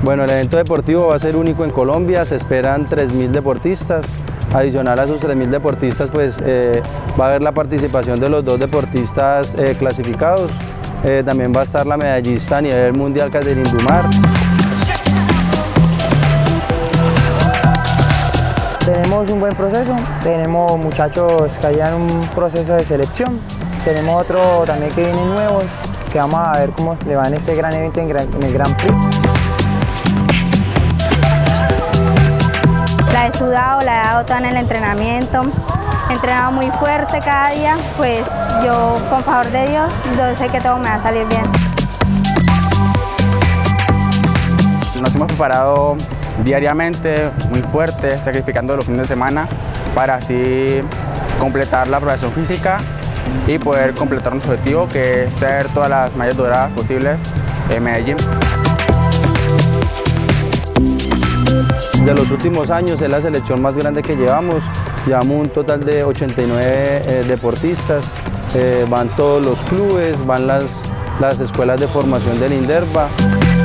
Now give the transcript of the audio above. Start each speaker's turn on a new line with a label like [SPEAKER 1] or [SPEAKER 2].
[SPEAKER 1] Bueno, el evento deportivo va a ser único en Colombia, se esperan 3.000 deportistas. Adicional a esos 3.000 deportistas, pues va a haber la participación de los 2 deportistas clasificados. También va a estar la medallista a nivel mundial, Catherine Dumar.
[SPEAKER 2] Tenemos un buen proceso, tenemos muchachos que hayan un proceso de selección, tenemos otro también que vienen nuevos, que vamos a ver cómo le va en este gran evento en el Grand Prix.
[SPEAKER 3] La he sudado, la he dado toda en el entrenamiento, he entrenado muy fuerte cada día, pues yo con favor de Dios, yo sé que todo me va a salir bien.
[SPEAKER 4] Nos hemos preparado diariamente, muy fuerte, sacrificando los fines de semana para así completar la preparación física y poder completar nuestro objetivo, que es ser todas las medallas doradas posibles en Medellín.
[SPEAKER 1] De los últimos años es la selección más grande que llevamos un total de 89 deportistas, van todos los clubes, van las escuelas de formación del INDERVA.